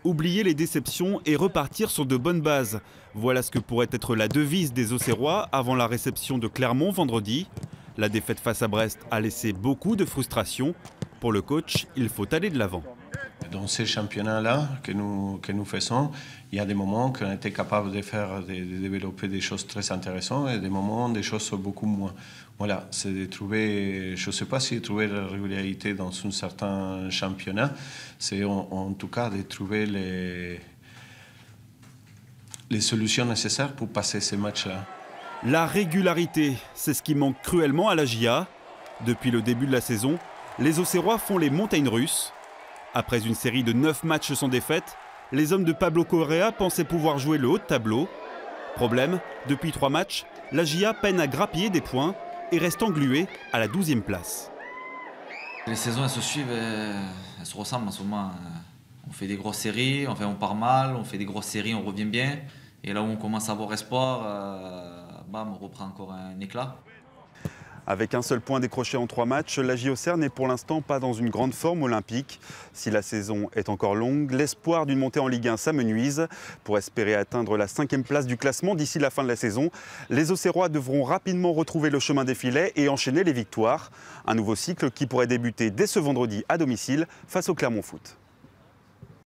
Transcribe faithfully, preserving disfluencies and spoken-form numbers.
Oublier les déceptions et repartir sur de bonnes bases. Voilà ce que pourrait être la devise des Auxerrois avant la réception de Clermont vendredi. La défaite face à Brest a laissé beaucoup de frustration. Pour le coach, il faut aller de l'avant. Dans ces championnats-là que nous, que nous faisons, il y a des moments qu'on était capable de faire, de, de développer des choses très intéressantes et des moments, des choses beaucoup moins. Voilà, c'est de trouver, je ne sais pas si trouver la régularité dans un certain championnat, c'est en, en tout cas de trouver les, les solutions nécessaires pour passer ces matchs-là. La régularité, c'est ce qui manque cruellement à la J A. Depuis le début de la saison, les Auxerrois font les montagnes russes. Après une série de neuf matchs sans défaite, les hommes de Pablo Correa pensaient pouvoir jouer le haut de tableau. Problème, depuis trois matchs, la J A peine à grappiller des points et reste engluée à la douzième place. Les saisons elles se suivent, elles, elles se ressemblent en ce moment. On fait des grosses séries, enfin on part mal, on fait des grosses séries, on revient bien. Et là où on commence à avoir espoir, euh, bam, on reprend encore un éclat. Avec un seul point décroché en trois matchs, la J Auxerre n'est pour l'instant pas dans une grande forme olympique. Si la saison est encore longue, l'espoir d'une montée en Ligue un s'amenuise. Pour espérer atteindre la cinquième place du classement d'ici la fin de la saison, les Auxerrois devront rapidement retrouver le chemin des filets et enchaîner les victoires. Un nouveau cycle qui pourrait débuter dès ce vendredi à domicile face au Clermont Foot.